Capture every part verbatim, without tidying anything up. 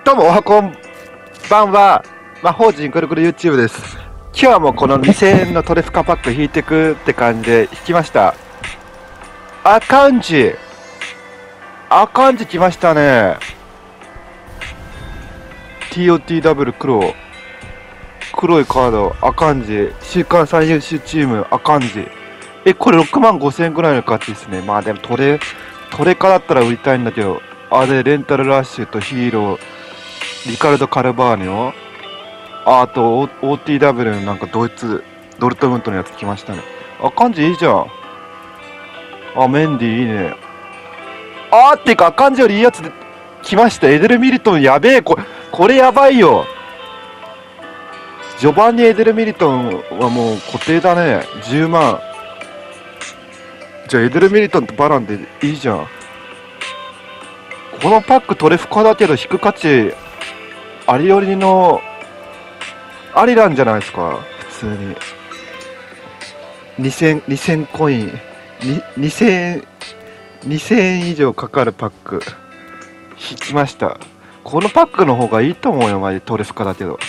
どうもおはこんばんは。魔法陣くるくる YouTube です。今日はもうこのにせんえんのトレフカパック引いてくって感じで引きました。アカンジアカンジ来ましたね。 ティーオーティーダブル 黒黒いカードアカンジ、週間最優秀チームアカンジ。えこれろくまんごせんえんぐらいの価値ですね。まあでもトレトレカだったら売りたいんだけど、あれレンタルラッシュとヒーローリカルド・カルバーニョ、あ、あと オーティーダブル のなんかドイツドルトムントのやつ来ましたね。あ、感じいいじゃん。あ、メンディいいね。あーっていうか、あかんじよりいいやつで来ました。エデル・ミリトンやべえ、これこれやばいよ。ジョバンニ・エデル・ミリトンはもう固定だね。じゅうまん。じゃあエデル・ミリトンとバランでいいじゃん。このパックトレフカだけど引く価値ありよりのありなんじゃないですか。普通ににせん、にせんコインににせん、にせんえん以上かかるパック引きました。このパックの方がいいと思うよ、マジトレフカだけど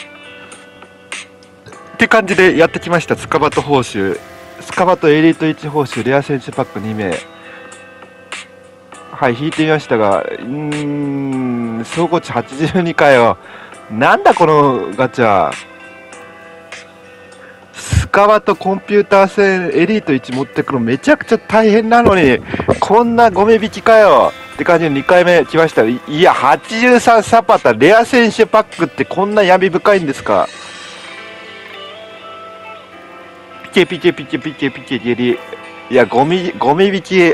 って感じでやってきました。スカバト報酬、スカバトエリートいち報酬レア選手パックにめい、はい、引いてみましたが、うーん、総合値はちじゅうにかよ。なんだこのガチャ。スカバとコンピューター戦エリートいち持ってくのめちゃくちゃ大変なのに、こんなゴミ引きかよって感じでにかいめ来ました。いや、はちじゅうさんサパタレア選手パックってこんな闇深いんですか。ピケピケピケピケピケゲリ。いや、ゴミ、ゴミ引き。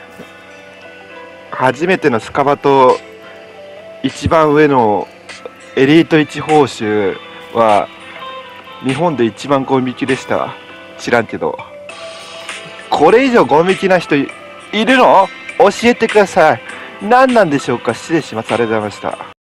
初めてのスカバと一番上のエリートいち報酬は日本で一番ゴミ引きでした。知らんけど。これ以上ゴミ引きな人 い, いるの教えてください。何なんでしょうか。失礼します。ありがとうございました。